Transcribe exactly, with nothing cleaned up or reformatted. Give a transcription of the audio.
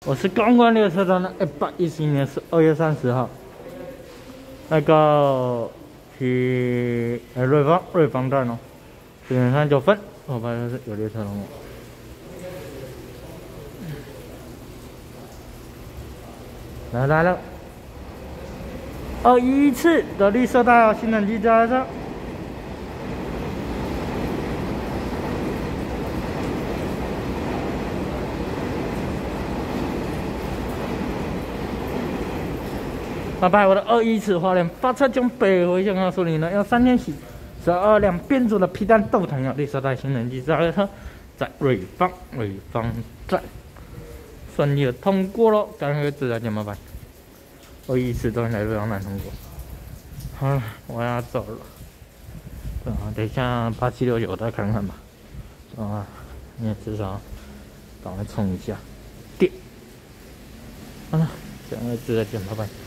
我是公馆列车站的一百一十一年是二月三十号，那个去呃瑞芳瑞芳站哦，十点三十九分，后排是有列车通过。来来了，二一次的绿色带哦，新人机加车。 拜拜！我的二一次花莲发车将北回向告诉你呢，要三天起十二辆编组的皮蛋豆糖要绿色带新人机加车，在瑞芳瑞芳站顺利的通过喽，感谢自来见，拜拜。二一次都来瑞芳站通过。好了，我要走了。啊，等一下八七六九再看看吧。啊，你也至少赶快充一下电。好了，感谢自来见，拜拜。